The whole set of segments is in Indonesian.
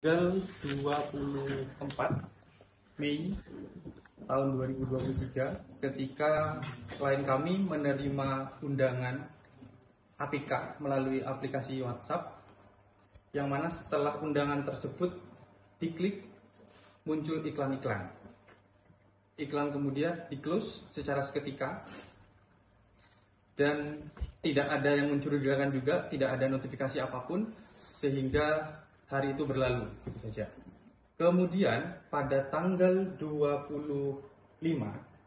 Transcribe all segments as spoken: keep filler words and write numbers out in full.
Tanggal dua puluh empat Mei tahun dua ribu dua puluh tiga, ketika klien kami menerima undangan A P K melalui aplikasi WhatsApp, yang mana setelah undangan tersebut diklik, muncul iklan-iklan. Iklan kemudian di-close secara seketika, dan tidak ada yang mencurigakan juga, tidak ada notifikasi apapun, sehingga hari itu berlalu, gitu saja. Kemudian pada tanggal dua puluh lima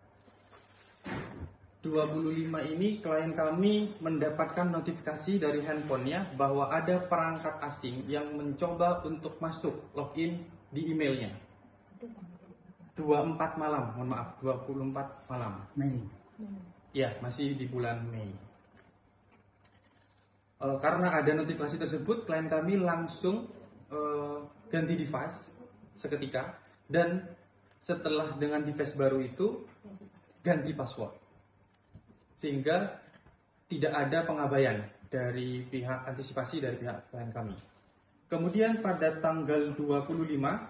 ini klien kami mendapatkan notifikasi dari handphonenya bahwa ada perangkat asing yang mencoba untuk masuk login di emailnya. dua puluh empat malam, mohon maaf, dua puluh empat malam. Mei. Ya, masih di bulan Mei. E, karena ada notifikasi tersebut, klien kami langsung e, ganti device seketika, dan setelah dengan device baru itu ganti password, sehingga tidak ada pengabaian dari pihak antisipasi dari pihak klien kami. Kemudian pada tanggal dua puluh lima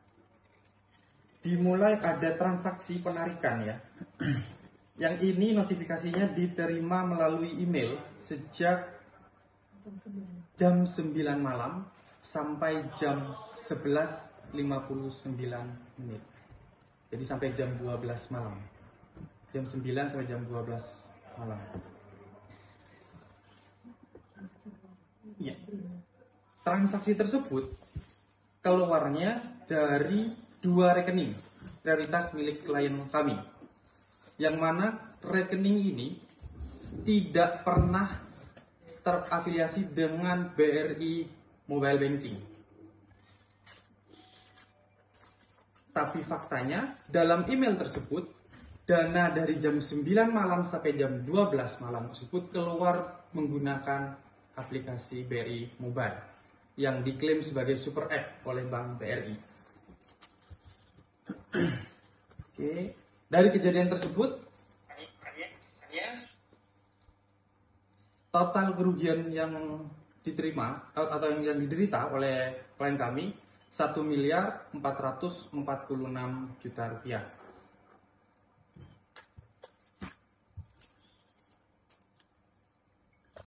dimulai ada transaksi penarikan, ya. Yang ini notifikasinya diterima melalui email sejak jam sembilan malam sampai jam sebelas lima puluh sembilan menit. Jadi sampai jam dua belas malam. Jam sembilan sampai jam dua belas malam. Ya. Transaksi tersebut keluarnya dari dua rekening prioritas milik klien kami, yang mana rekening ini tidak pernah terafiliasi dengan B R I Mobile Banking. Tapi faktanya dalam email tersebut, dana dari jam sembilan malam sampai jam dua belas malam tersebut keluar menggunakan aplikasi B R I Mobile yang diklaim sebagai super app oleh Bank B R I. Oke, dari kejadian tersebut total kerugian yang diterima atau yang diderita oleh klien kami satu miliar empat ratus empat puluh enam juta rupiah.